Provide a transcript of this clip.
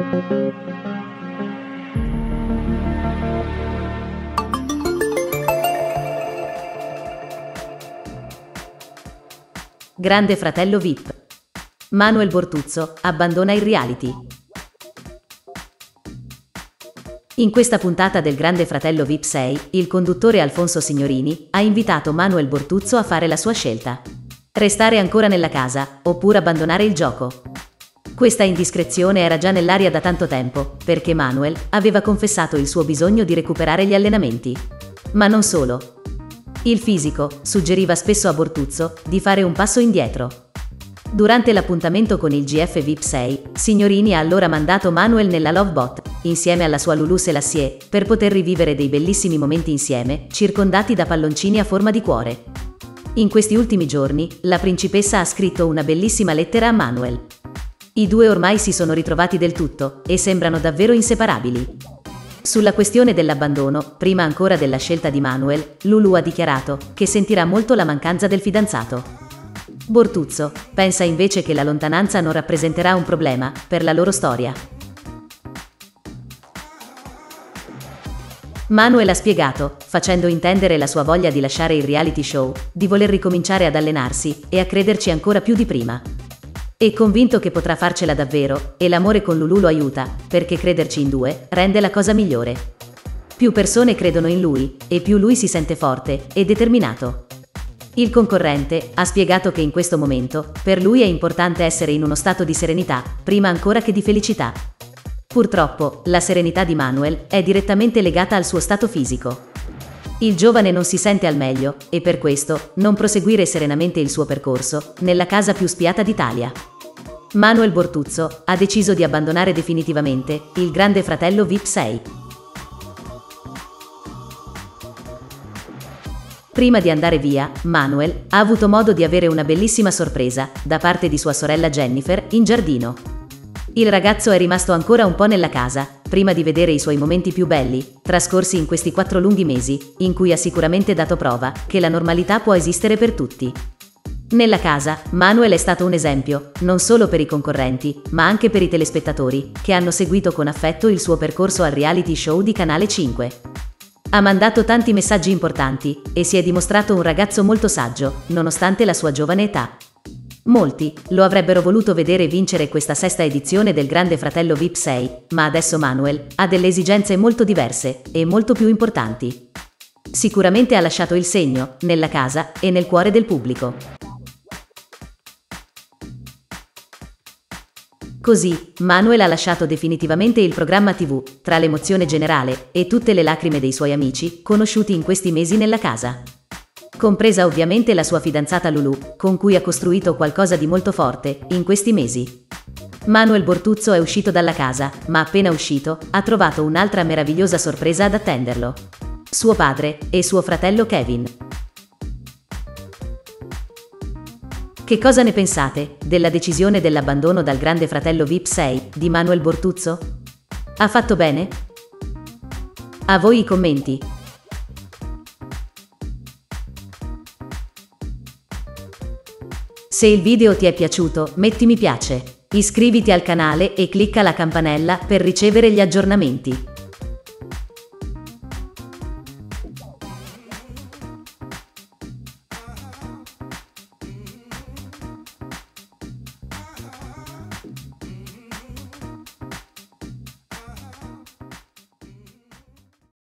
Grande Fratello VIP. Manuel Bortuzzo abbandona il reality. In questa puntata del Grande Fratello VIP 6, il conduttore Alfonso Signorini ha invitato Manuel Bortuzzo a fare la sua scelta. Restare ancora nella casa, oppure abbandonare il gioco. Questa indiscrezione era già nell'aria da tanto tempo, perché Manuel aveva confessato il suo bisogno di recuperare gli allenamenti. Ma non solo. Il fisico suggeriva spesso a Bortuzzo di fare un passo indietro. Durante l'appuntamento con il GF VIP 6, Signorini ha allora mandato Manuel nella Lovebot, insieme alla sua Loulou Selassie, per poter rivivere dei bellissimi momenti insieme, circondati da palloncini a forma di cuore. In questi ultimi giorni, la principessa ha scritto una bellissima lettera a Manuel. I due ormai si sono ritrovati del tutto, e sembrano davvero inseparabili. Sulla questione dell'abbandono, prima ancora della scelta di Manuel, Loulou ha dichiarato che sentirà molto la mancanza del fidanzato. Bortuzzo pensa invece che la lontananza non rappresenterà un problema per la loro storia. Manuel ha spiegato, facendo intendere la sua voglia di lasciare il reality show, di voler ricominciare ad allenarsi e a crederci ancora più di prima. È convinto che potrà farcela davvero, e l'amore con Loulou lo aiuta, perché crederci in due rende la cosa migliore. Più persone credono in lui, e più lui si sente forte e determinato. Il concorrente ha spiegato che in questo momento, per lui è importante essere in uno stato di serenità, prima ancora che di felicità. Purtroppo, la serenità di Manuel è direttamente legata al suo stato fisico. Il giovane non si sente al meglio, e per questo, non proseguire serenamente il suo percorso, nella casa più spiata d'Italia. Manuel Bortuzzo ha deciso di abbandonare definitivamente il Grande Fratello VIP 6. Prima di andare via, Manuel ha avuto modo di avere una bellissima sorpresa da parte di sua sorella Jennifer in giardino. Il ragazzo è rimasto ancora un po' nella casa, prima di vedere i suoi momenti più belli, trascorsi in questi 4 lunghi mesi, in cui ha sicuramente dato prova che la normalità può esistere per tutti. Nella casa, Manuel è stato un esempio, non solo per i concorrenti, ma anche per i telespettatori, che hanno seguito con affetto il suo percorso al reality show di Canale 5. Ha mandato tanti messaggi importanti, e si è dimostrato un ragazzo molto saggio, nonostante la sua giovane età. Molti lo avrebbero voluto vedere vincere questa 6ª edizione del Grande Fratello VIP 6, ma adesso Manuel ha delle esigenze molto diverse e molto più importanti. Sicuramente ha lasciato il segno, nella casa e nel cuore del pubblico. Così, Manuel ha lasciato definitivamente il programma TV, tra l'emozione generale e tutte le lacrime dei suoi amici, conosciuti in questi mesi nella casa. Compresa ovviamente la sua fidanzata Loulou, con cui ha costruito qualcosa di molto forte in questi mesi. Manuel Bortuzzo è uscito dalla casa, ma appena uscito, ha trovato un'altra meravigliosa sorpresa ad attenderlo. Suo padre e suo fratello Kevin. Che cosa ne pensate della decisione dell'abbandono dal Grande Fratello VIP 6 di Manuel Bortuzzo? Ha fatto bene? A voi i commenti. Se il video ti è piaciuto, metti mi piace, iscriviti al canale e clicca la campanella per ricevere gli aggiornamenti.